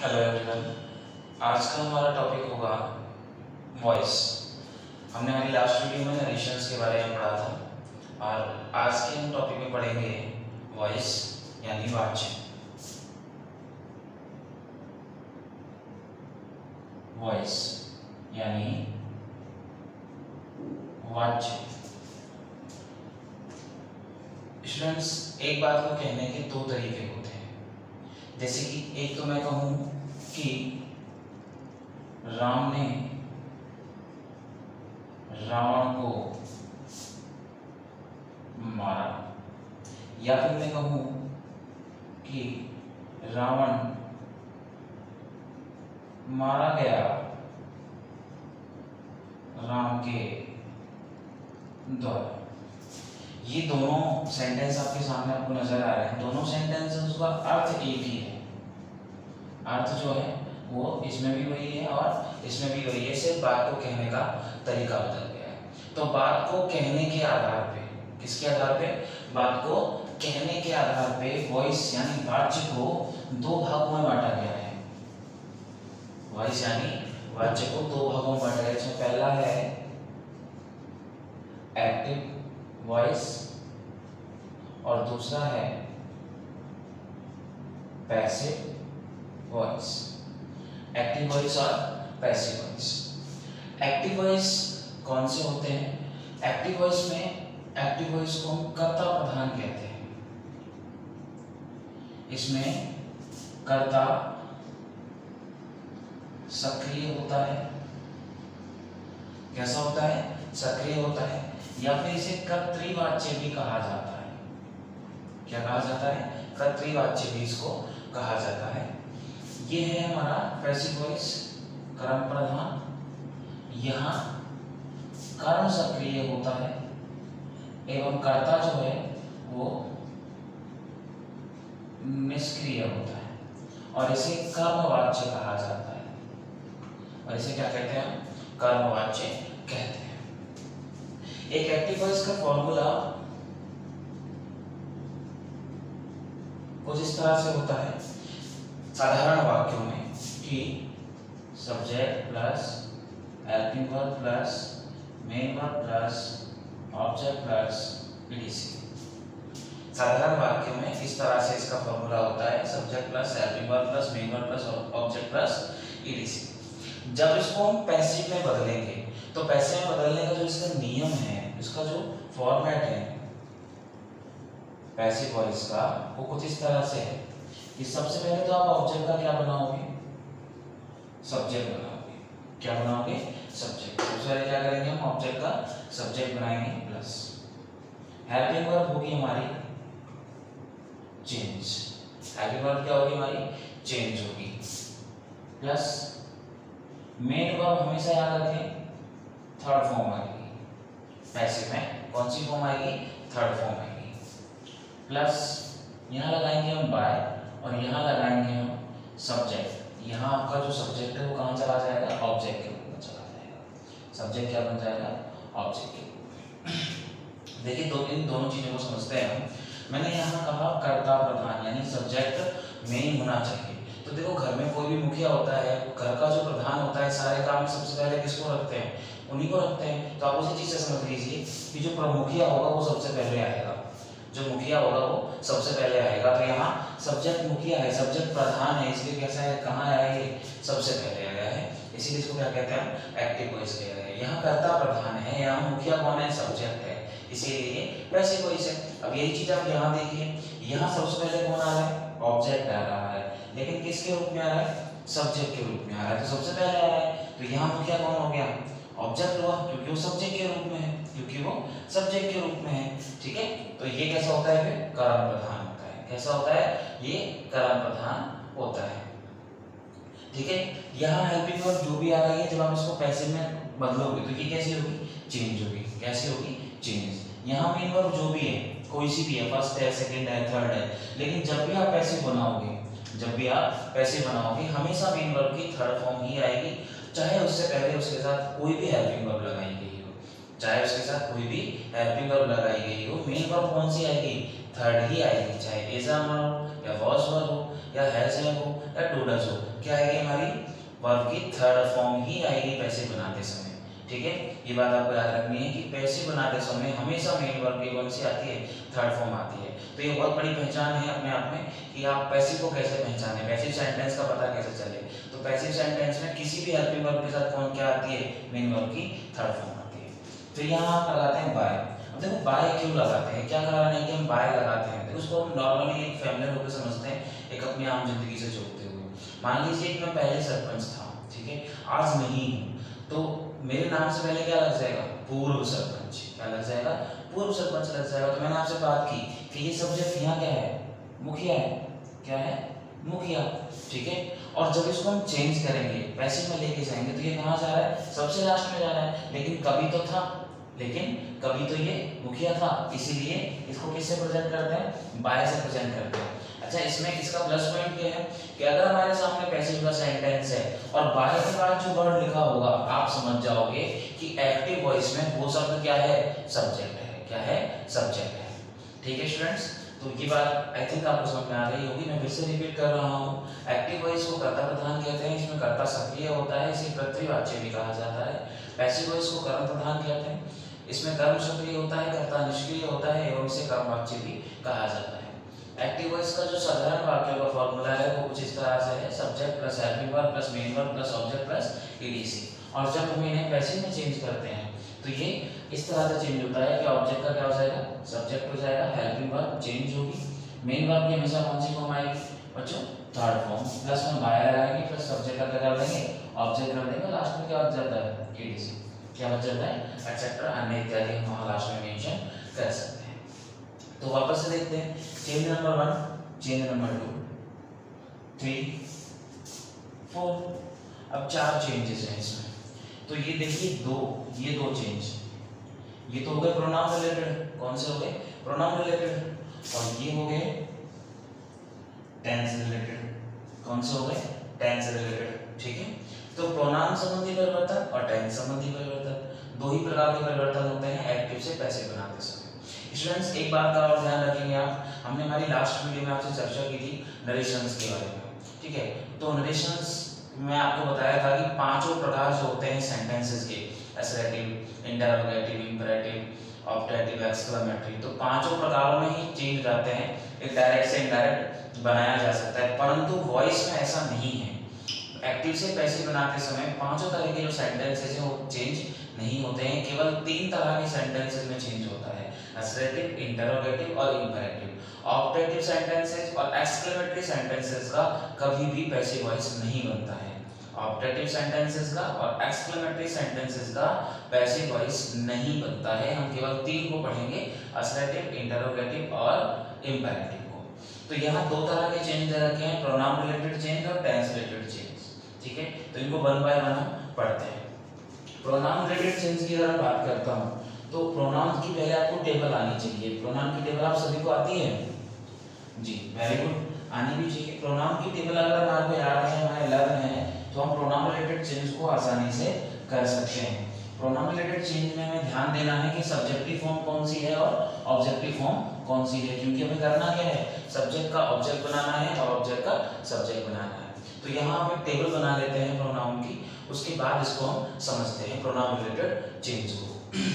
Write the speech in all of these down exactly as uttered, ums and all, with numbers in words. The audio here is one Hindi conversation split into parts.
Hello everyone. आज का हमारा टॉपिक होगा वॉइस। हमने हमारी लास्ट वीडियो में नरेशंस के बारे में पढ़ा था और आज के हम टॉपिक में पढ़ेंगे वॉइस यानी वाच्य। वॉइस यानी वाच्य। स्टूडेंट्स, एक बात को कहने के दो तरीके होते हैं। जैसे कि एक तो मैं कहूं कि राम ने रावण को मारा, या फिर मैं कहूं कि रावण मारा गया राम के द्वारा। ये दोनों सेंटेंस आपके सामने आपको नजर आ रहे हैं। दोनों सेंटेंसेस का अर्थ एक ही है। अर्थ जो है वो इसमें भी वही है और इसमें भी वही है, सिर्फ बात को कहने का तरीका बदल गया है। तो बात को कहने के आधार पे, किसके आधार पे? बात को कहने के आधार पे वॉइस यानी वाच्य को दो भागों में बांटा गया है। वॉइस यानी वाच्य को दो भागों में बांटा गया है। इसमें पहला है एक्टिव वॉइस और दूसरा है पैसिव वॉइस। एक्टिव वॉइस और पैसिव वॉइस। एक्टिव वॉइस कौन से होते हैं? एक्टिव वॉइस में एक्टिव वॉइस को हम कर्ता प्रधान कहते हैं। इसमें कर्ता सक्रिय होता है। कैसा होता है? सक्रिय होता है, या फिर इसे कर्तृवाच्य भी कहा जाता है। क्या कहा जाता है? कर्तृवाच्य भी इसको कहा जाता है। ये है हमारा पैसिव वॉइस, कर्म प्रधान। यहाँ कर्म सक्रिय होता है एवं कर्ता जो है वो निष्क्रिय होता है और इसे कर्मवाच्य कहा जाता है। और इसे क्या कहते हैं? कर्मवाच्य कहते हैं। एक एक्टिव वॉइस का फॉर्मूला कुछ इस तरह से होता है साधारण वाक्यों में कि subject plus helping verb plus main verb plus object plus etc. साधारण वाक्यों में इस तरह से इसका फॉर्मूला होता है subject plus helping verb plus main verb plus object plus etc. जब इसको हम पैसिव में बदलेंगे तो पैसिव में बदलने का जो इसका नियम है, इसका जो फॉर्मेट है पैसिव वॉइस का, वो कुछ इस तरह से है कि सबसे पहले तो आप ऑब्जेक्ट का क्या बनाओगे? सब्जेक्ट बनाओगे। क्या बनाओगे? सब्जेक्ट। सबसे पहले क्या करेंगे हम? ऑब्जेक्ट का सब्जेक्ट बनाएंगे प्लस हेल्पिंग वर्ब होगी हमारी चेंज। हेल्पिंग वर्ब क्या होगी हमारी? चेंज होगी। प्लस मेन वर्ब हमेशा याद रखें थर्ड फॉर्म आएगी। पैसिव में कौन सी फॉर्म आएगी? थर्ड फॉर्म आएगी। प्लस यहाँ लगाएंगे हम बाय और यहाँ लगाएंगे हम सब्जेक्ट। यहाँ आपका जो सब्जेक्ट है वो कहाँ चला जाएगा? ऑब्जेक्ट के रूप में चला जाएगा। सब्जेक्ट क्या बन जाएगा? ऑब्जेक्ट के रूप में। देखिए दो इन दोनों चीजों को समझते हैं हम। मैंने यहाँ कहा कर्ता प्रधान यानी सब्जेक्ट मेन होना चाहिए। तो देखो घर में कोई भी मुखिया होता है, घर का जो प्रधान होता है, सारे काम में सबसे पहले किसको रखते हैं? उन्हीं को रखते हैं। तो आप उसी चीज से समझ लीजिए कि जो मुखिया होगा वो सबसे पहले आएगा। जो मुखिया होगा वो सबसे पहले आएगा। तो यहाँ सब्जेक्ट मुखिया है, सब्जेक्ट प्रधान है, इसलिए कैसा है? कहाँ आया ये? सबसे पहले आया है। इसीलिए इसको क्या कहते हैं? एक्टिव वॉइस कहते हैं। यहाँ कर्ता प्रधान है, यहाँ मुखिया कौन है? सब्जेक्ट है, इसीलिए पैसिव वॉइस है। अब यही चीज आप यहाँ देखिए, यहाँ सबसे पहले कौन आ रहा है? ऑब्जेक्ट आ रहा है, लेकिन किसके रूप में आ रहा है? सब्जेक्ट के रूप में आ रहा है। तो सबसे पहले आ रहा है, तो यहाँ मुखिया कौन हो गया? ऑब्जेक्ट हुआ, क्योंकि वो सब्जेक्ट के रूप में है, क्योंकि वो सब्जेक्ट के रूप में है। ठीक है, तो ये कैसा होता है? फिर कर्म प्रधान होता है। कैसा होता है? ये कर्म प्रधान होता है। ठीक है, यहाँ हेल्पिंग वर्ब जो भी आ रही है, जब आप इसको पैसिव में बदलोगे तो ये कैसी होगी? चेंज होगी। कैसी होगी? चेंज। यहाँ मेन वर्ब जो भी है, कोई सी भी है, फर्स्ट है, सेकंड है, थर्ड है, लेकिन जब भी आप पैसिव बनाओगे, जब भी आप पैसिव बनाओगे हमेशा मेन वर्ब की थर्ड फॉर्म ही आएगी, चाहे उससे पहले उसके साथ कोई भी हेल्पिंग वर्ब लगाई गई हो। चाहे उसके साथ कोई भी हेल्पिंग वर्ब लगाई गई हो, मेन वर्ब कौन सी आएगी? थर्ड ही आएगी, चाहे इज अ वर्ब या वाज वर्ब हो या हैज है हो या डू डज हो, क्या आएगी हमारी वर्ब की थर्ड फॉर्म ही आएगी पैसिव बनाते समय। ठीक है, ये बात आपको याद रखनी है कि पैसिव बनाते समय हमेशा मेन वर्ब की कौन सी आती है, थर्ड फॉर्म आती है। तो ये बहुत बड़ी पहचान है अपने आप में कि आप पैसिव को कैसे पहचाने, पैसिव सेंटेंस का पता कैसे चले। तो पैसिव सेंटेंस में किसी भी हेल्पिंग वर्ब के साथ कौन क्या आती है, मेन वर्ब की थर्ड फॉर्म आती है। फिर यहाँ आप लगाते हैं बाय। अब देखो बाय क्यों लगाते हैं, क्या कारण है कि हम बाय लगाते हैं, तो उसको हम नॉर्मली एक फैमिलियर होकर समझते हैं, एक अपनी आम जिंदगी से जोड़ते हुए। मान लीजिए कि मैं पहले सरपंच था, ठीक है, आज नहीं हूँ, तो मेरे नाम से पहले क्या लग जाएगा, पूर्व सरपंच। क्या लग जाएगा, पूर्व सरपंच लग जाएगा। तो मैंने आपसे बात की कि ये सब्जेक्ट यहाँ क्या है, मुखिया है। क्या है, मुखिया। ठीक है, और जब इसको हम चेंज करेंगे, पैसिव में लेके जाएंगे, तो ये कहाँ जा रहा है, सबसे लास्ट में जा रहा है। लेकिन कभी तो था, लेकिन कभी तो ये मुखिया था, इसीलिए इसको किससे प्रेजेंट करते हैं, बाय से प्रेजेंट करते हैं। अच्छा, इसमें इसका प्लस पॉइंट क्या है कि अगर हमारे सामने पैसिव का सेंटेंस है और बाय के बाद जो वर्ड लिखा होगा, आप समझ जाओगे कि एक्टिव वॉइस में वो शब्द क्या है, सब्जेक्ट है। क्या है, सब्जेक्ट है। ठीक है स्टूडेंट्स, तो ये बात आई थिंक आपको समझ में आ गई होगी। मैं फिर से रिपीट कर रहा हूँ, एक्टिव वॉइस को कर्ता प्रधान कहते हैं, इसमें कर्ता सक्रिय होता है, इसे कर्तृवाच्य भी कहा जाता है। पैसिव वॉइस को कर्म प्रधान कहते हैं, इसमें कर्म सक्रिय होता है, कर्ता निष्क्रिय होता है, एवं इसे कर्मवाच्य भी कहा जाता है। एक्टिव वॉइस का जो साधारण वाक्यों का फॉर्मूला है वो कुछ इस तरह से है, subject plus helping verb plus main verb plus object plus etc. और जब हम इन्हें पैसिव में चेंज करते हैं तो ये इस तरह से चेंज होता है कि ऑब्जेक्ट का क्या हो जाएगा, सब्जेक्ट हो जाएगा, हेल्पिंग वर्ब चेंज होगी, मेन वर्ब की हमेशा कौन सी फॉर्म आएगी बच्चों, थर्ड फॉर्म, प्लस में बाय लगाएंगे, प्लस सब्जेक्ट का क्या कर देंगे, ऑब्जेक्ट कर देंगे, लास्ट में क्या बच जाता है, ईडीसी। क्या बच जाता है, एटसेट्रा, अन्य इत्यादि हम वहां लास्ट में मेंशन कर सकते हैं। तो वापस से देखते हैं, change number one, change number two, three, four. अब चार चेंजेस हैं इसमें। तो ये देखिए दो, ये दो चेंज, ये तो हो गए प्रोनाउन रिलेटेड, कौन से हो गए, प्रोनाउन रिलेटेड, और ये हो गए टेंस रिलेटेड, कौन से हो गए, टेंस रिलेटेड। ठीक है, तो प्रोनाउन संबंधी परिवर्तन और टेंस संबंधी परिवर्तन, दो ही प्रकार के परिवर्तन होते हैं एक्टिव से पैसिव बनाते समय। स्टूडेंट्स एक बात का और ध्यान रखेंगे आप, हमने हमारी लास्ट वीडियो में आपसे चर्चा की थी नरेशंस के बारे में। ठीक है, तो नरेशंस में आपको बताया था कि पांचों प्रकार जो होते हैं सेंटेंसेस के, assertive, interrogative, imperative, objective, exclamatory, तो पांचों प्रकारों में ही चेंज जाते हैं, एक डायरेक्ट से इनडायरेक्ट बनाया जा सकता है, परंतु वॉइस में ऐसा नहीं है। एक्टिव से पैसिव बनाते समय पांचों तरह के जो सेंटेंसेस हैं वो चेंज नहीं होते हैं, केवल तीन तरह के सेंटेंसेस में चेंज होता है, असर्टिव, इंटरोगेटिव और इंपेरेटिव। ऑब्जेक्टिव सेंटेंसेस और एक्सक्लेमेटरी सेंटेंसेस का कभी भी पैसिव वॉइस नहीं बनता है। ऑब्जेक्टिव सेंटेंसेस का और एक्सक्लेमेटरी सेंटेंसेस का पैसिव वॉइस नहीं बनता है। हम केवल तीन को पढ़ेंगे, असर्टिव, इंटरोगेटिव और इंपेरेटिव को। तो यहाँ दो तरह के चेंज दे रखे हैं, प्रोनाउन रिलेटेड चेंज और टेंस रिलेटेड चेंज। ठीक है, तो इनको वन बाय वन हम पढ़ते हैं। प्रोनाउन रिलेटेड चेंज की अगर मैं बात करता हूँ तो प्रोनाउन की पहले आपको टेबल आनी चाहिए। प्रोनाउन की टेबल आप सभी को आती है जी, वेरी गुड, आनी भी चाहिए। प्रोनाउन की टेबल अगर हमारे को याद है, हमारे लर्न है, तो हम प्रोनाउन रिलेटेड चेंज को आसानी से कर सकते हैं। प्रोनाउन रिलेटेड चेंज में हमें ध्यान देना है कि सब्जेक्टिव फॉर्म कौन सी है और ऑब्जेक्टिव फॉर्म कौन सी है, क्योंकि हमें करना क्या है, सब्जेक्ट का ऑब्जेक्ट बनाना है और ऑब्जेक्ट का सब्जेक्ट बनाना है। तो यहाँ हम एक टेबल बना लेते हैं प्रोनाउन की, उसके बाद इसको हम समझते हैं प्रोनाउन रिलेटेड चेंज को।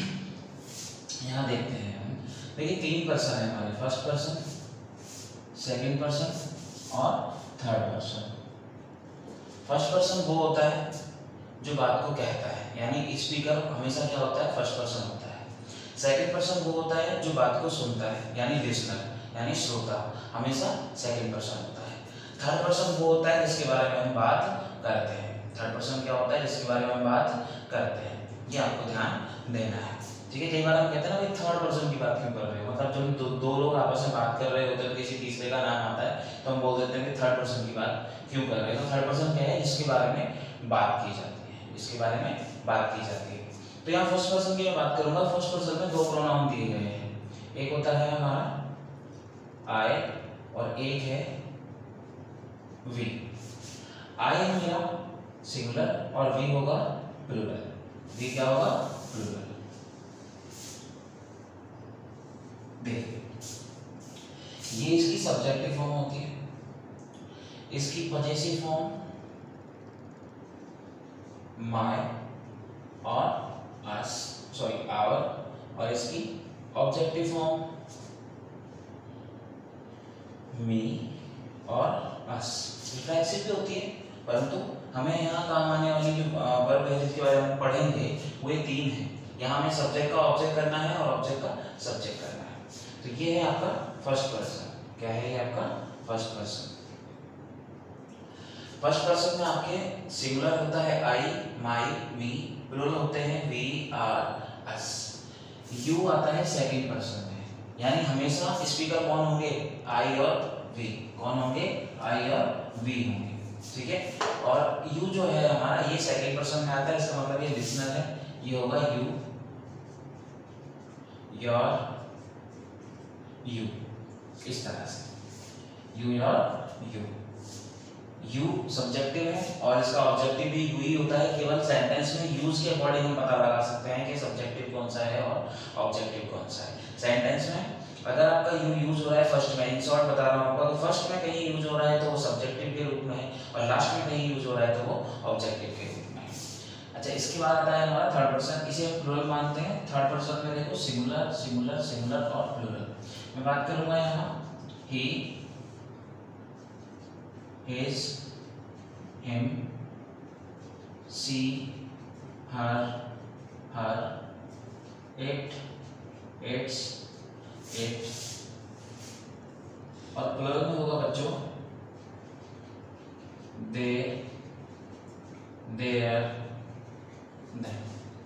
यहाँ देखते हैं हम, देखिए तीन पर्सन है हमारे, फर्स्ट पर्सन, सेकंड पर्सन और थर्ड पर्सन। फर्स्ट पर्सन वो होता है जो बात को कहता है, यानी स्पीकर हमेशा क्या होता है, फर्स्ट पर्सन होता है। सेकंड पर्सन वो होता है जो बात को सुनता है, यानी लिसनर, यानी श्रोता, हमेशा सेकंड पर्सन होता है। थर्ड पर्सन वो होता है जिसके बारे में हम बात करते हैं। थर्ड पर्सन क्या होता है, जिसके बारे में हम बात करते हैं, ये आपको ध्यान देना है। ठीक है, कई बार हम कहते हैं ना भाई थर्ड पर्सन की बात क्यों कर रहे हो, मतलब जब दो, दो लोग आपस में बात कर रहे होते हैं, किसी तीसरे का नाम आता है तो हम बोल देते हैं कि थर्ड पर्सन की बात क्यों कर रहे हैं। तो थर्ड पर्सन क्या है, जिसके बारे में बात की जाती है, जिसके बारे में बात की जाती है। तो यहाँ फर्स्ट पर्सन की मैं बात करूंगा। फर्स्ट पर्सन में दो प्रोनाउन दिए गए हैं, एक होता है हमारा आई और एक है वी। आई है मेरा सिंगुलर और वी होगा प्लूरल। वी क्या होगा, प्लूरल। देखिए ये इसकी सब्जेक्टिव फॉर्म होती है, इसकी पजेसिव फॉर्म माय और अस, सॉरी आवर, और इसकी ऑब्जेक्टिव फॉर्म मी और अस। रिफ्लेक्सिव भी होती है, परंतु हमें यहाँ काम आने वाली जो वर्ब है जिसके बारे में पढ़ेंगे वो ये तीन है। यहाँ हमें सब्जेक्ट का ऑब्जेक्ट करना है और ऑब्जेक्ट का सब्जेक्ट करना है। तो ये है आपका फर्स्ट पर्सन। क्या है ये आपका फर्स्ट पर्सन। फर्स्ट पर्सन में आपके सिंगुलर होता है आई, माई, मी, प्लूरल होते हैं वी, आर, अस। यू आता है सेकंड पर्सन में, यानी हमेशा स्पीकर कौन होंगे, आई और वी। कौन होंगे, आई और वी होंगे, ठीक है। और यू जो है हमारा ये सेकंड पर्सन में आता है, इसका मतलब ये लिसनर है, ये होगा यू, योर, यू, इस तरह से you, your, you. You subjective है और इसका ऑब्जेक्टिव भी यू ही होता है। केवल सेंटेंस में यूज के अकॉर्डिंग हम पता लगा सकते हैं कि सब्जेक्टिव कौन सा है और ऑब्जेक्टिव कौन सा है। सेंटेंस में अगर आपका यू यूज हो रहा है फर्स्ट में, इन शॉर्ट बता रहा हूँ आपको, अगर फर्स्ट में कहीं यूज हो रहा है तो वो सब्जेक्टिव के रूप में है और लास्ट में कहीं यूज हो रहा है तो वो ऑब्जेक्टिव के रूप में है। अच्छा, इसके बाद आता है हमारा थर्ड पर्सन, इसे हम प्लूरल मानते हैं। थर्ड पर्सन में देखो सिंगुलर, सिंगुलर, सिंगुलर और प्लूरल। मैं बात करूंगा यहाँ he, his, him, she, her, her, it, its, it. और प्लूरल में होगा बच्चों दे, देयर, देम।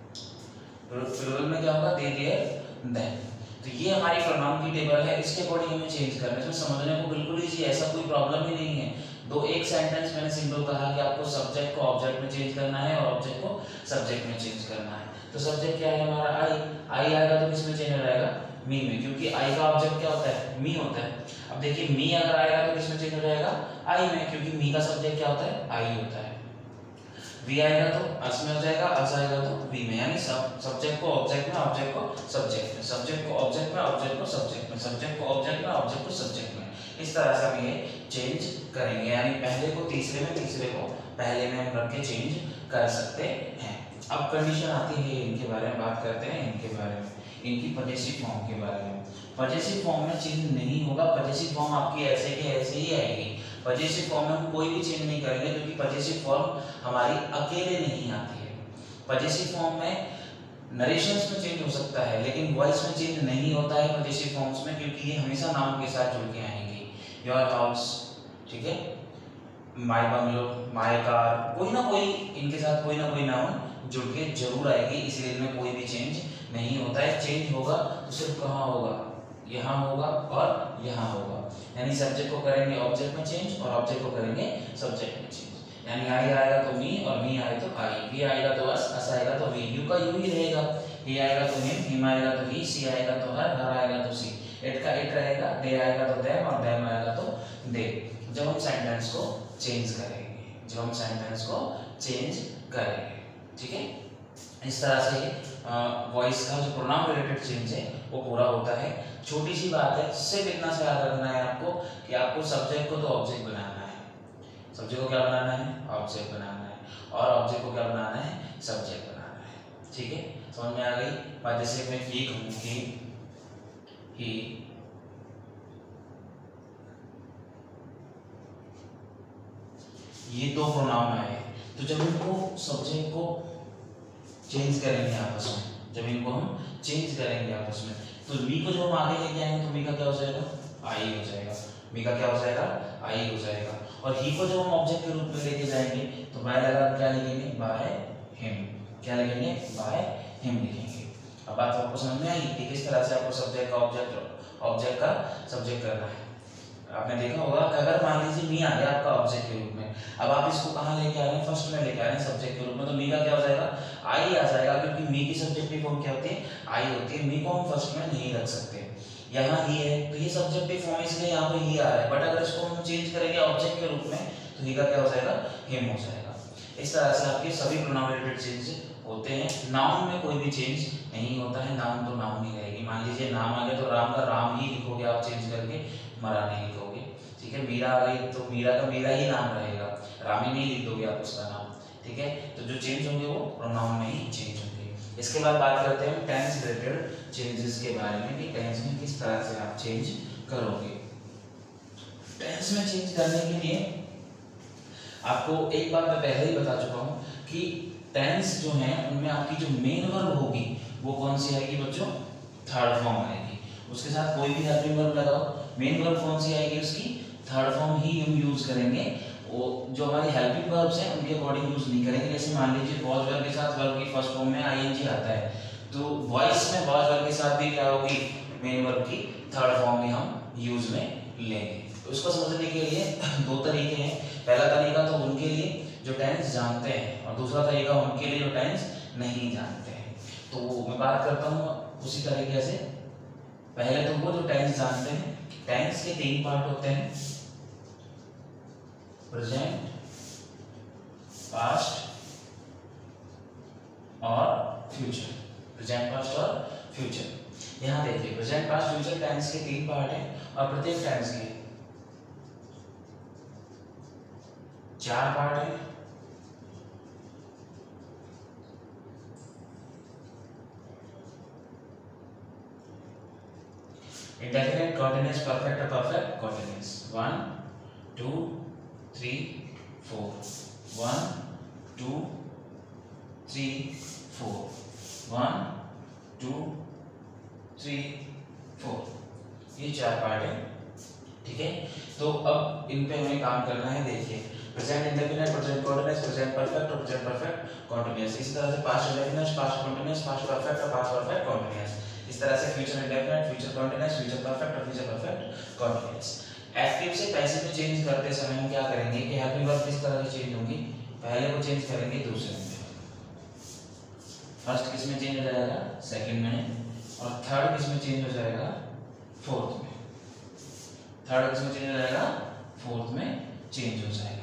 प्लूरल में क्या होगा, दे, देयर, देम। तो ये हमारी प्रोनाउन की टेबल है, इसके अकॉर्डिंग हमें चेंज करना है। इसमें समझने को बिल्कुल इजी, ऐसा कोई प्रॉब्लम ही नहीं है। दो एक सेंटेंस मैंने सिंपल कहा कि आपको सब्जेक्ट को ऑब्जेक्ट में चेंज करना है और ऑब्जेक्ट को सब्जेक्ट में चेंज करना है। तो सब्जेक्ट क्या है हमारा, आई। आई आएगा तो किसमें चेंज हो जाएगा, मी में, क्योंकि आई का ऑब्जेक्ट क्या होता है, मी होता है। अब देखिए मी अगर आएगा तो किसमें चेंज हो जाएगा, आई में, क्योंकि मी का सब्जेक्ट क्या होता है, आई होता है। वी आएगा तो अस में हो जाएगा, अस आएगा तो वी में, यानी सब सब्जेक्ट को ऑब्जेक्ट में, ऑब्जेक्ट को सब्जेक्ट में, सब्जेक्ट को ऑब्जेक्ट में, ऑब्जेक्ट को सब्जेक्ट में, सब्जेक्ट को ऑब्जेक्ट में, ऑब्जेक्ट को सब्जेक्ट में। इस तरह से हम ये चेंज करेंगे, यानी पहले को तीसरे में, तीसरे को पहले में हम रख के चेंज कर सकते हैं। अब कंडीशन आती है, इनके बारे में बात करते हैं, इनके बारे में, इनकी पजेसिव फॉर्म के बारे में। पजेसिव फॉर्म में चेंज नहीं होगा, पजेसिव फॉर्म आपकी ऐसे के ऐसे ही आएगी। पजेसिव फॉर्म में हम कोई भी चेंज नहीं करेंगे, क्योंकि पजेसिव फॉर्म हमारी अकेले नहीं आती है। पजेसिव फॉर्म में नरेशंस में चेंज हो सकता है, लेकिन वॉइस में चेंज नहीं होता है पजेसिव फॉर्म्स में, क्योंकि ये हमेशा नाउन के साथ जुड़ के आएंगे। योर हाउस, ठीक है, माय बंगलो, माय कार, कोई ना कोई इनके साथ कोई ना कोई नाउन जुड़ के जरूर आएगी, इसलिए इनमें कोई भी चेंज नहीं होता है। चेंज होगा तो सिर्फ कहाँ होगा, यहाँ होगा और यहाँ होगा, यानी सब्जेक्ट को करेंगे ऑब्जेक्ट में चेंज और ऑब्जेक्ट को करेंगे सब्जेक्ट में चेंज। यानी आई आएगा तो मी और मी आए तो आई, वी आएगा तो अस, अस आएगा तो वी, यू का यू ही रहेगा, ही आएगा तो हिम, हिम आएगा तो ही, सी आएगा तो हर, हर आएगा तो सी, इट का इट रहेगा, दे आएगा तो देम और देम आएगा तो दे। जब हम सेंटेंस को चेंज करेंगे, जब हम सेंटेंस को चेंज करेंगे, ठीक है। इस तरह से वॉइस का जो प्रोनाउन रिलेटेड चेंज है वो पूरा होता है। छोटी सी बात है, सिर्फ इतना से याद रखना है आपको कि आपको सब्जेक्ट को तो ऑब्जेक्ट बनाना है, सब्जेक्ट को क्या बनाना है, ऑब्जेक्ट बनाना है, और ऑब्जेक्ट को क्या बनाना है, सब्जेक्ट बनाना है, ठीक है। समझ में आ गई बात। जैसे मैं ही कहूँ कि ही, ये दो प्रोनाउन आए, तो जब इनको सब्जेक्ट को चेंज करेंगे आपस में, जब इनको हम चेंज करेंगे आपस में, तो मी को जो हम आगे लेके आएंगे तो मी का क्या हो जाएगा, आई हो जाएगा, मी का क्या हो जाएगा, आई हो जाएगा। और ही को जो हम ऑब्जेक्ट के रूप में लेके जाएंगे तो बाय लगा क्या लिखेंगे, बाय हिम, क्या लिखेंगे, बाय हिम लिखेंगे। अब बात आपको समझ में आई कि किस तरह से आपको सब्जेक्ट का ऑब्जेक्ट, ऑब्जेक्ट का सब्जेक्ट करना है। आपने देखा होगा कि अगर मान लीजिए मी आ गया आपका ऑब्जेक्ट के रूप में, अब आप इसको कहाँ लेके आ रहे हैं, फर्स्ट में लेके आ रहे हैं सब्जेक्ट के रूप में, तो मी का क्या हो जाएगा, आई आ जाएगा, क्योंकि मी की सब्जेक्टिव फॉर्म क्या होती है, आई होती है। मी को हम फर्स्ट में नहीं रख सकते, यहाँ ही है तो ये सब्जेक्टिव फॉर्म है, इसलिए यहाँ पे ही आ रहा है। बट अगर इसको हम चेंज करेंगे ऑब्जेक्ट के रूप में तो ही का क्या हो जाएगा, हिम हो जाएगा। इस तरह से आपके सभी प्रोनाउन रिलेटेड चेंज होते हैं। नाउन में कोई भी चेंज नहीं होता है, नाउन तो नाउन ही रहेगी। मान लीजिए नाम आ गया तो राम का राम ही लिखोगे आप चेंज करके, मरा नहीं लिखोगे, ठीक ठीक है, मीरा आ गई तो मीरा का मीरा ही नाम रहेगा, रामी नहीं लिख दोगे आप उसका नाम, ठीक है। तो जो चेंज होंगे वो प्रोनाउन में ही चेंज होंगे। इसके बाद बात करते हैं टेंस रिलेटेड चेंजेस के बारे में कि टेंस में किस तरह से आप चेंज करोगे। टेंस में चेंज करने के लिए आपको एक बात मैं पहले ही बता चुका हूँ कि टेंस जो है उनमें आपकी जो मेन वर्ब होगी वो कौन सी आएगी बच्चों, थर्ड फॉर्म आएगी। उसके साथ कोई भी हेल्पिंग वर्ब लगाओ, मेन वर्ब कौन सी आएगी उसकी, थर्ड फॉर्म ही हम यूज करेंगे। वो जो हमारी हेल्पिंग वर्ब्स हैं उनके अकॉर्डिंग यूज नहीं करेंगे। जैसे मान लीजिए वॉज वर्ब के साथ वर्ब की फर्स्ट फॉर्म में आईएनजी आता है, तो वॉइस में वॉज वर्ब के साथ भी क्या होगी, मेन वर्ब की थर्ड फॉर्म में हम यूज में लेंगे। तो उसको समझने के लिए दो तरीके हैं। पहला तरीका तो उनके लिए जो टेंस जानते हैं और दूसरा तरीका उनके लिए जो टेंस नहीं जानते हैं। तो मैं बात करता हूँ उसी तरीके से। पहले तो वो जो टेंस जानते हैं, टेंस के तीन पार्ट होते हैं, प्रेजेंट, पास्ट और फ्यूचर। प्रेजेंट, पास्ट और फ्यूचर। यहाँ देखिए प्रेजेंट, पास्ट, फ्यूचर टेंस के तीन पार्ट हैं और प्रत्येक टेंस के चार पार्ट हैं। इंडेफिनिट, कॉन्टिन्यूअस, परफेक्ट और perfect continuous. One two three four, one two three four, one two three four, ये चार पार्ट है, ठीक है। तो अब इन पे हमें काम करना है। देखिए present indefinite, present continuous, present perfect और प्रेजेंट परफेक्ट कॉन्टिन्यूअस। इसी तरह से past indefinite, past continuous, past perfect और पास्ट परफेक्ट कॉन्टिन्यूअस। इस तरह से future indefinite, future continuous, future perfect और फ्यूचर परफेक्ट कॉन्टिन्यूअस। एक्टिव से पैसिव में चेंज करते समय हम क्या करेंगे कि हेल्पिंग वर्ब किस तरह से चेंज होंगी, पहले को चेंज करेंगे दूसरे में, फर्स्ट किस में चेंज हो जाएगा, सेकंड में, और थर्ड किस में चेंज हो जाएगा, फोर्थ में। थर्ड किस में चेंज हो जाएगा, फोर्थ में चेंज हो जाएगा,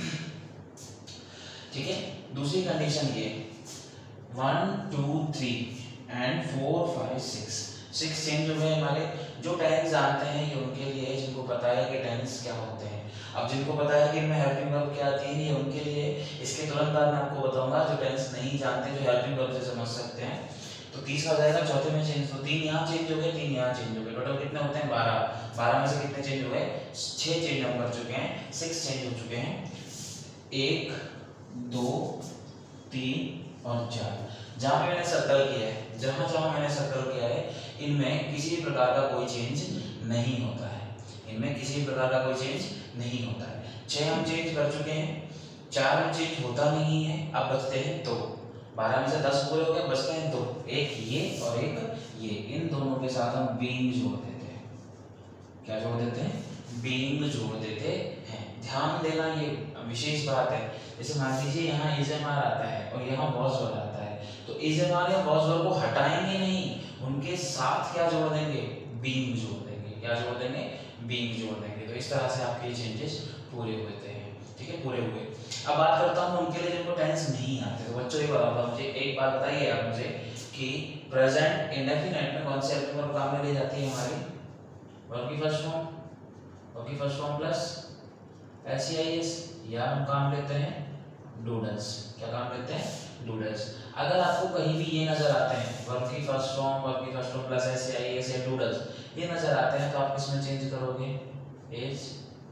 ठीक है। दूसरी कंडीशन ये one two three and four five six, six change हो गए हमारे। जो टेंस जानते हैं ये उनके लिए, जिनको पता है कि टेंस क्या होते हैं। अब जिनको पता है कि इनमें हेल्पिंग वर्ब क्या आती है ये उनके लिए। इसके तुरंत बाद मैं आपको बताऊंगा जो टेंस नहीं जानते, जो हेल्पिंग वर्ब से समझ सकते हैं। तो तीसरा हो जाएगा चौथे में चेंज, तो तीन यहाँ चेंज हो गए, तीन यहाँ चेंज हो गए, टोटल कितने होते हैं, बारह। बारह में से कितने चेंज हो गए, छह चेंज हम कर चुके हैं, सिक्स चेंज हो चुके हैं। एक, दो, तीन और चार। जहां पे मैंने सर्कल किया है, जहां जहां मैंने सर्कल किया है, इनमें किसी भी प्रकार का कोई चेंज नहीं होता है, इनमें किसी भी प्रकार का कोई चेंज नहीं होता है। छह हम चेंज कर चुके हैं, चार में चेंज होता नहीं है, अब बचते हैं दो। बारह में से दस पूरे हो गए, बचते हैं दो, एक ये और एक ये। इन दोनों के साथ हम बीइंग जोड़ देते हैं। क्या जोड़ देते हैं, बीइंग जोड़ देते हैं। ध्यान देना ये विशेष बात है। जैसे मान लीजिए यहाँ इज एम आर आता है और यहाँ वॉज वर आता है, तो इज एम आर या वॉज वर को हटाएंगे नहीं, उनके साथ क्या जोड़ देंगे, बीइंग जोड़ देंगे। क्या जोड़ देंगे, बीइंग जोड़ देंगे। तो इस तरह से आपके ये चेंजेस पूरे होते हैं, ठीक है, पूरे हुए। अब बात करता हूँ उनके लिए जिनको टेंस नहीं आते। तो बच्चों ये बताओ मुझे, एक बात बताइए आप मुझे कि प्रेजेंट इंडेफिनिट में कौन से हेल्पिंग वर्ब काम में ले जाती है हमारी, वर्ब की फर्स्ट फॉर्म, वर्ब की first form plus S E I S, या हम काम लेते हैं डूडल्स। क्या काम लेते हैं, डूडल्स। अगर आपको कहीं भी ये नजर आते हैं वर्ब की फर्स्ट फॉर्म, वर्ब की first form plus S E I S या डूडल्स, ये नजर आते हैं, तो आप किसमें चेंज करोगे, एज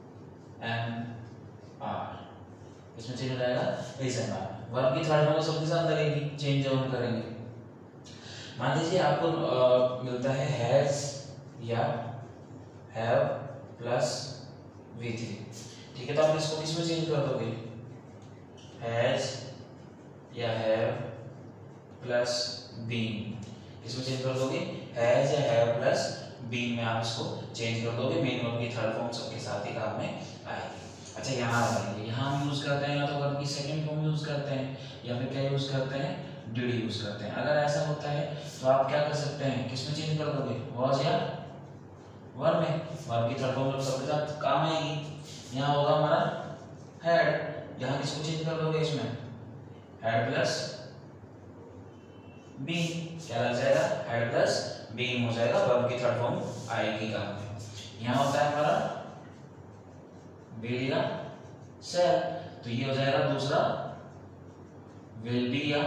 एम आर, इसमें चेंज हो जाएगा एज एम आर। वर्ब की थर्ड फॉर्म सबके साथ लगेगी, चेंज जब हम करेंगे। मान लीजिए आपको आ, मिलता है हैज या हैव प्लस वी थ्री, ठीक है, तो आप इसको किसमें चेंज कर दोगे, हैज या हैव प्लस बीइंग, इसमें चेंज कर दोगे, हैज या हैव प्लस बीइंग में आप इसको चेंज कर दोगे। मेन वर्ब की थर्ड फॉर्म सबके साथ ही काम में आएगी। अच्छा यहाँ आएंगे, यहाँ हम यूज करते हैं या तो वर्ब की सेकंड फॉर्म यूज करते हैं या फिर क्या यूज करते हैं, डिड यूज करते हैं। अगर ऐसा होता है तो आप क्या कर सकते हैं, किसमें चेंज कर दोगे, वॉज या वर में। वर्ब की थर्ड फॉर्म सबके साथ काम आएगी। यहाँ होगा हमारा हैड, यहाँ किसको चेंज कर दोगे, इसमें हैड प्लस बीइंग, क्या लग जाएगा, हैड प्लस बीइंग हो जाएगा, वर्ब की थर्ड फॉर्म आएगी काम में। यहाँ होता है हमारा विल या शैल, तो ये हो जाएगा दूसरा विल बी या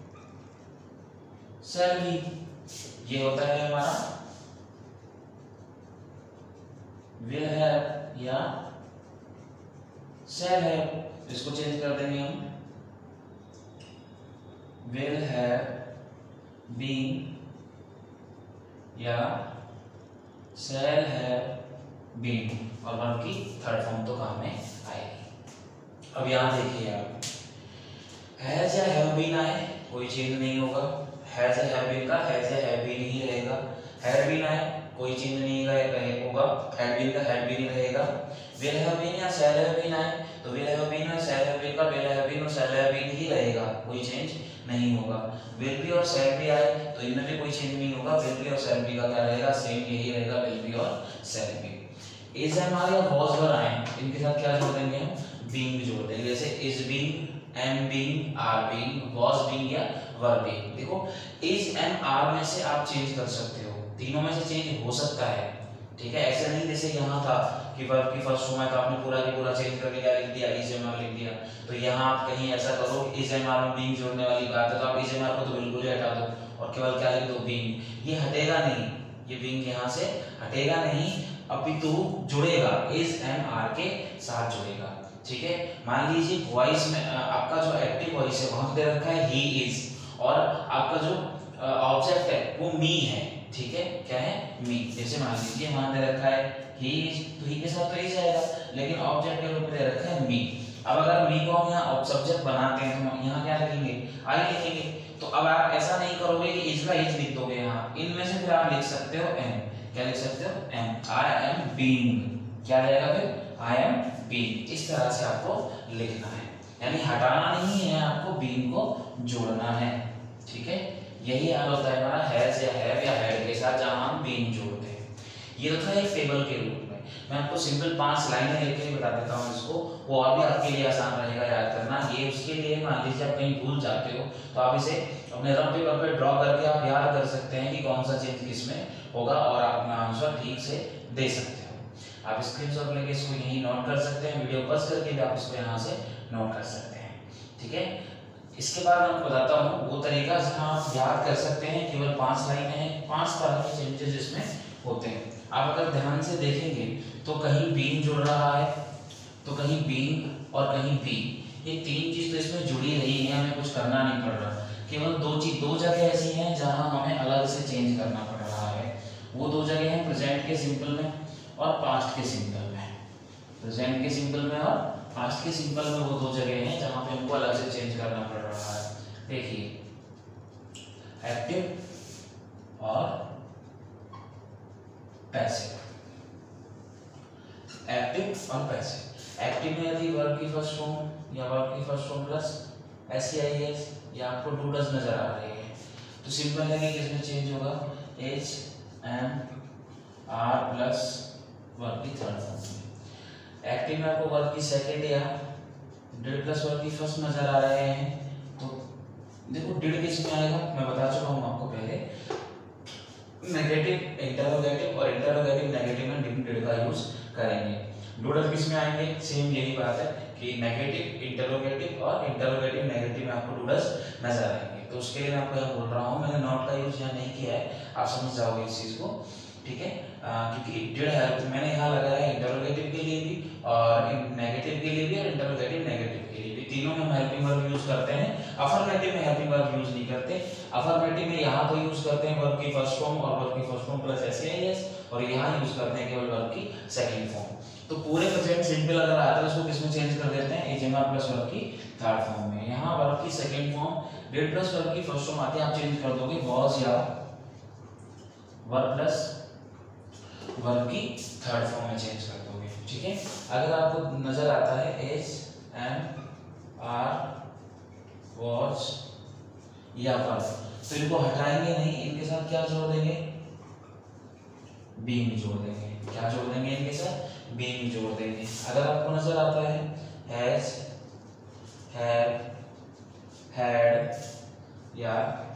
शैल बी। ये होता है हमारा विल हैव या शैल हैव। इसको चेंज कर देंगे हम, विल हैव बीन या शैल हैव बीन, और वर्ब की थर्ड फॉर्म तो काम में आएगी। अब यहां देखिए आप, हैज या हैव बीन आए कोई चेंज नहीं होगा, हैज या हैव बीन का हैज या हैव बीन ही रहेगा। हैड बीन आए कोई चेंज नहीं होगा, हैड बीन का हैड बीन ही रहेगा। विल हैव बीन या शैल हैव बीन आए तो विल हैव बीन और शैल हैव बीन का विल हैव बीन और शैल हैव बीन ही रहेगा, कोई चेंज नहीं होगा। विल बी और शैल बी आए तो इनमें भी कोई चेंज नहीं होगा, विल बी और शैल बी का क्या रहेगा, सेम यही रहेगा, विल बी और shall be. Is am are या वॉज वर आए, इनके साथ क्या जोड़ देंगे हम, बीइंग जोड़ देंगे। जैसे is being, am being, are being, was being या वर बीइंग। देखो इज एम आर में से आप चेंज कर सकते हो, तीनों में से चेंज हो सकता है, ठीक है। ऐसा नहीं जैसे यहाँ था कि वर्ब की फर्स्ट फॉर्म है तो आपने पूरा की पूरा चेंज करके क्या लिख दिया, इज एम आर लिख दिया। तो यहाँ आप कहीं ऐसा करो, इज एम आर में बीइंग जोड़ने वाली बात है तो आप इज एम आर को तो बिल्कुल ही हटा दो और केवल क्या लिख दो, बीइंग। ये हटेगा नहीं, ये बीइंग यहाँ से हटेगा नहीं, अपितु जुड़ेगा, इज एम आर के साथ जुड़ेगा, ठीक है। मान लीजिए वॉइस में आपका जो एक्टिव वॉइस है वहां दे रखा है ही इज, और आपका जो ऑब्जेक्ट है वो मी है, ठीक है, क्या है, मी। जैसे मान लीजिए वहां दे रखा है ही इज, तो ही के साथ तो इज आएगा, लेकिन ऑब्जेक्ट के रूप में दे रखा है मी। अब अगर मी को हम यहाँ सब्जेक्ट बनाते हैं तो यहाँ क्या लिखेंगे, आई लिखेंगे। तो अब आप ऐसा नहीं करोगे कि इज का इज लिख दोगे, यहाँ इनमें से फिर आप लिख सकते हो एम, क्या लिख सकते हो, एम, आई एम बीइंग, क्या रहेगा फिर, आई एम बीइंग। इस तरह से आपको लिखना है, यानी हटाना नहीं है, आपको बीइंग को जोड़ना है, ठीक है। यही हाल होता है हमारा हैज या हैव या हैड के साथ, जहां हम बीइंग जोड़ते हैं। ये तो था एक टेबल के रूप में। मैं आपको सिंपल पांच लाइनें लिख के बता देता हूँ इसको, वो और भी आपके लिए आसान रहेगा याद करना। ये उसके लिए, मान लीजिए आप कहीं भूल जाते हो तो आप इसे अपने रफ पेपर पे ड्रॉ करके आप याद कर सकते हैं कि कौन सा चीज किसमें होगा, और आप अपना आंसर ठीक से दे सकते हो। आप स्क्रीनशॉट लेके इसको यहीं नोट कर सकते हैं, वीडियो पॉज करके भी आप इसको यहाँ से नोट कर सकते हैं, ठीक है। इसके बाद मैं आपको बताता हूँ वो तरीका जहाँ आप याद कर सकते हैं। केवल पांच लाइनें हैं, पांच तरह के चेंजेस इसमें होते हैं। आप अगर ध्यान से देखेंगे तो कहीं बीइंग जुड़ रहा है, तो कहीं बीइंग और कहीं बी, ये तीन चीज तो इसमें जुड़ी रही है, हमें कुछ करना नहीं पड़ रहा। केवल दो चीज, दो जगह ऐसी हैं जहां हमें अलग से चेंज करना पड़ रहा है। वो दो जगह हैं प्रेजेंट के सिंपल में और पास्ट के सिंपल में। प्रेजेंट के सिंपल में और पास्ट के सिंपल में वो दो जगह हैं जहां पे हमको अलग से चेंज करना पड़ रहा है। देखिए एक्टिव और पैसिव, एक्टिव और पैसिव। एक्टिव में यदि वर्ब की फर्स्ट फॉर्म या वर्ब की फर्स्ट फॉर्म प्लस एस या एस या आपको डू डज नजर आ रही है तो सिंपल है कि किसमें चेंज होगा, is am are plus verb की थर्ड फॉर्म में। एक्टिव में आपको वर्ब की सेकंड या डिड प्लस वर्ब की फर्स्ट नजर आ रहे हैं, तो देखो डिड किस में आएगा, मैं बता चुका हूं आपको पहले, नेगेटिव इंटरोगेटिव और इंटरोगेटिव नेगेटिव में डिड डिड का यूज करेंगे। डूडल किस में आएंगे, सेम यही बात है कि नेगेटिव इंटरोगेटिव और इंटरोगेटिव नेगेटिव में आपको डूडल्स नजर आएंगे। तो उसके लिए मैं आपको यहाँ बोल रहा हूँ, मैंने नॉट का यूज यहाँ नहीं किया है, आप समझ जाओगे इस चीज को, ठीक है। क्योंकि डिड है तो मैंने यहाँ लगाया है इंटरोगेटिव के लिए भी और नेगेटिव के लिए भी और इंटरोगेटिव नेगेटिव के लिए भी, तीनों में हम हेल्पिंग वर्ब यूज करते हैं। अफर्मेटिव में हेल्पिंग वर्ब यूज नहीं करते। अफर्मेटिव में यहाँ तो यूज करते हैं वर्ब की फर्स्ट फॉर्म और वर्ब की फर्स्ट फॉर्म प्लस एस या एस, और यहाँ यूज करते हैं केवल वर्ब की सेकंड फॉर्म। तो पूरे प्रेजेंट सिंपल अगर आता है उसको किसमें चेंज कर देते हैं, is am are plus verb की थर्ड फॉर्म में। यहाँ वर्ब की second form did plus verb की फर्स्ट फॉर्म आती है, आप चेंज कर दोगे वॉज या वर्ब प्लस वर्ब की थर्ड फॉर्म में चेंज कर दोगे, ठीक है। अगर आपको नजर आता है एज एम आर वॉज या वर्ब, तो इनको हटाएंगे नहीं, इनके साथ क्या जोड़ देंगे, बीइंग जोड़ देंगे। क्या जोड़ देंगे इनके साथ, बीइंग जोड़ देंगे। अगर आपको नजर आता है हैज, हैव, हैड या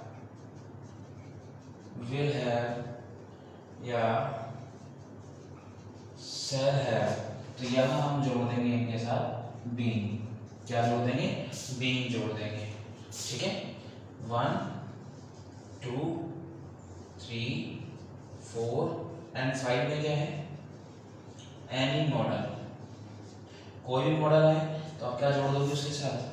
विल हैव या shall have, तो यहाँ हम जोड़ देंगे इनके साथ बीइंग। क्या जोड़ देंगे? बीइंग जोड़ देंगे। ठीक है, one two three four and five में क्या है? एनी मॉडल, कोई भी मॉडल है तो आप क्या जोड़ दोगे उसके साथ?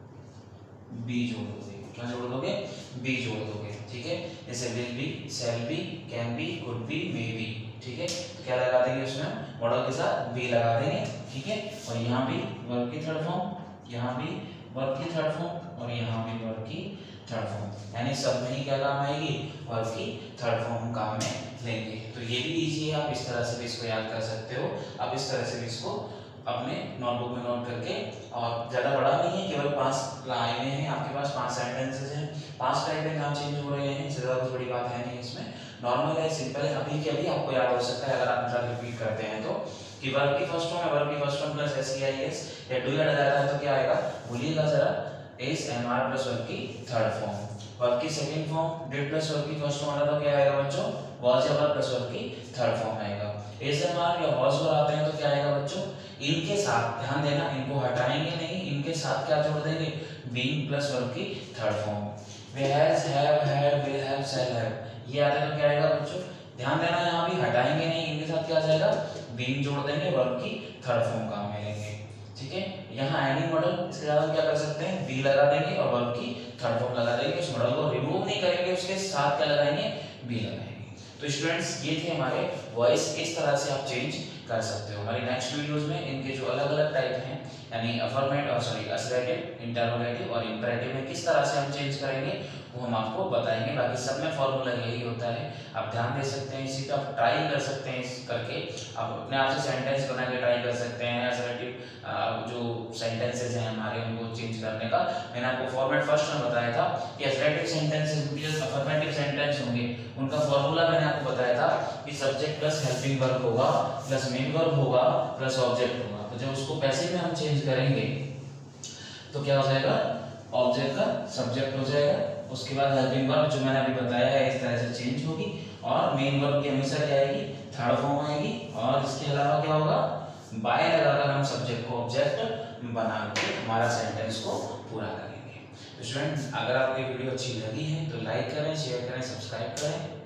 बी जोड़ दोगे। क्या जोड़ दोगे? बी जोड़ दोगे। ठीक है, जैसे will be, shall be, can be, could be, may be. ठीक है, तो क्या लगा देंगे उसमें? मॉडल के साथ बी लगा देंगे। ठीक है, और यहाँ भी वर्ब की थर्ड फॉर्म, यहाँ भी वर्ब की थर्ड फॉर्म और यहाँ भी वर्ब की थर्ड फॉर्म, यानी सब में ही क्या काम आएगी? वर्ब की थर्ड फॉर्म काम में लेंगे। तो ये भी इजी है, आप इस तरह से भी इसको याद कर सकते हो। आप इस तरह से भी इसको अपने नोटबुक में नोट करके, और ज़्यादा बड़ा नहीं है, केवल पांच लाइनें हैं आपके पास, पांच सेंटेंसेस हैं, पांच टाइप के नाम चेंज हो रहे हैं, इससे ज़्यादा कुछ बड़ी बात है नहीं इसमें, नॉर्मल है, सिंपल है। अभी के अभी आपको याद हो सकता है अगर आप मतलब रिपीट करते हैं तो, कि वर्ब की फर्स्ट फॉर्म है, वर्ब की first form plus S E I S या डू या डज आता है तो क्या आएगा? भूलिएगा जरा, is am are plus verb की थर्ड फॉर्म। वर्ब की second form did plus verb की फर्स्ट फॉर्म आता तो क्या आएगा बच्चों? वाज या वर प्लस वर्ब की थर्ड फॉर्म आएगा। एस एम आर या वाज वर आते हैं तो क्या आएगा बच्चों? इनके साथ ध्यान देना, इनको हटाएंगे नहीं, इनके साथ क्या जोड़ देंगे? बीइंग प्लस वर्ब की थर्ड फॉर्म। वे has, have, had, will have, shall have, ये आता है तो क्या आएगा बच्चों? ध्यान देना, यहाँ भी हटाएंगे नहीं, इनके साथ क्या आ जाएगा? बीइंग जोड़ देंगे, वर्ब की थर्ड फॉर्म काम में लेंगे। ठीक है, यहाँ एनी मॉडल, इसके साथ क्या कर सकते हैं? बी लगा देंगे और वर्ब की थर्ड फॉर्म लगा देंगे, उस मॉडल को रिमूव नहीं करेंगे, उसके साथ क्या लगाएंगे? बी लगाएंगे। तो स्टूडेंट्स ये थे हमारे वॉइस, इस तरह से आप चेंज कर सकते हो। हमारी नेक्स्ट वीडियोस में इनके जो अलग अलग टाइप हैं, यानी अफर्मेटिव और सॉरी असर्टिव, इंटरोगेटिव और इंपरेटिव में किस तरह से हम चेंज करेंगे वो हम आपको बताएंगे। बाकी सब में फॉर्मूला यही होता है, आप ध्यान दे सकते हैं इसी पे, आप ट्राई कर सकते हैं इस करके, आप अपने आप से सेंटेंस बना के ट्राई कर सकते हैं। असर्टिव जो सेंटेंसेस हैं हमारे उनको चेंज करने का मैंने आपको फॉर्मेट फर्स्ट में बताया था कि असर्टिव सेंटेंसेस जो अफर्मेटिव सेंटेंस होंगे उनका फॉर्मूला मैंने आपको बताया था कि सब्जेक्ट प्लस हेल्पिंग वर्ब होगा प्लस मेन वर्ब होगा प्लस ऑब्जेक्ट होगा। तो जब उसको पैसिव में हम चेंज करेंगे तो क्या हो जाएगा? ऑब्जेक्ट का सब्जेक्ट हो जाएगा, उसके बाद हेल्पिंग वर्ब जो मैंने अभी बताया है इस तरह से चेंज होगी, और मेन वर्ब की हमेशा क्या आएगी? थर्ड फॉर्म आएगी। और इसके अलावा क्या होगा? बाय लगाकर हम सब्जेक्ट को ऑब्जेक्ट बना के हमारा सेंटेंस को पूरा करेंगे। तो स्टूडेंट अगर आपको ये वीडियो अच्छी लगी है तो लाइक करें, शेयर करें, सब्सक्राइब करें।